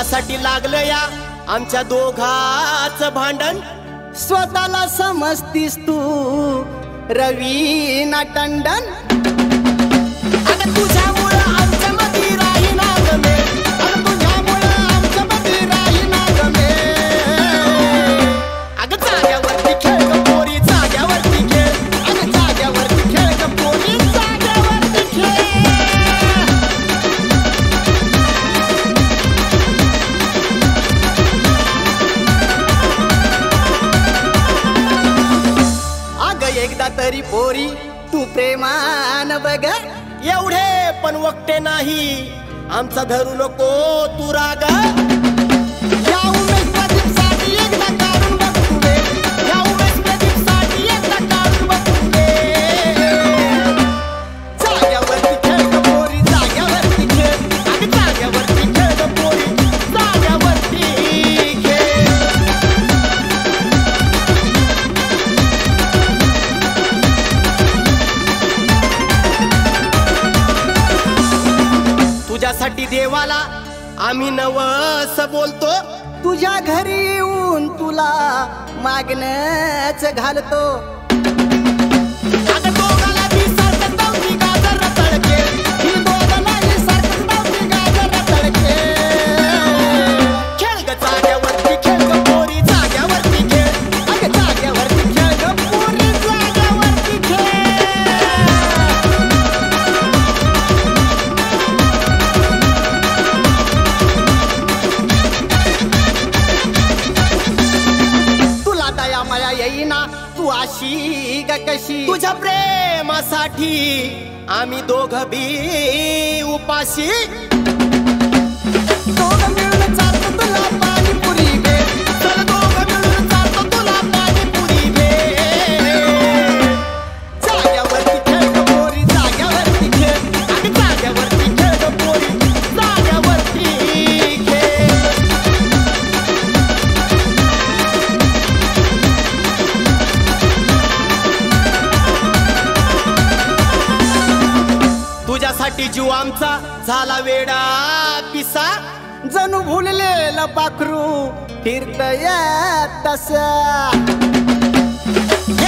तुझ्यासाठी लागलं या आमच्या दोघाचं भांडण। स्वतःला समजतीस तू रवीना टंडन। अगं तुझ्यामुळं आमच्या मध्ये राहीना गमे, अगं तुझ्यामुळं आमच्या मध्ये राहीना गमे। अगं जाग्यावरती खेळ ग पोरी, जाग्यावरती खेळ, अगं जाग्यावरती खेळ ग पोरी, जाग्यावरती खेळ। अगं एकदा तरी पोरी तू प्रेमान बघ, एवढे पण वक्ते नाही आमचा धरू नको तू राग। या उमेश प्रदीपसाठी एकदा काढून बघ तू रे, या उमेश प्रदीपसाठी एकदा काढून बघ तू रे। जाग्यावरती खेळ ग पोरी, जाग्यावरती खेळ, अगं जाग्यावरती खेळ ग पोरी, जाग्यावरती खेळ। तुझ्यासाठी देवाला आम्ही नवस बोलतो, तुझ्या घरी येऊन तुला मागणंच घालतो। अगं दोघाला बी सारखं धावती गाजर तळके, ही दोघांनाही सारखंच धावती गाजर तळके। खेळ ग जाग्यावरती खेळ ग पोरी, जाग्यावरती खेळ, अगं जाग्यावरती खेळ ग पोरी, जाग्यावरती खेळ। तुला दया माया येईना तू अशी ग कशी, तुझ्या प्रेमासाठी आम्ही दोघं बी उपाशी। दोघं मिळून चालतो तुला पाणीपुरी बे, चल दोघं मिळून जातो तुला पाणीपुरी बे। जाग्यावरती खेळ ग पोरी, जाग्यावरती खेळ, अगं जाग्यावरती खेळ ग पोरी, जाग्यावरती खेळ। तुझ्यासाठी जीव आमचा झाला वेडा पिसा, जणू भुललेलं पाखरू फिरतय तसा।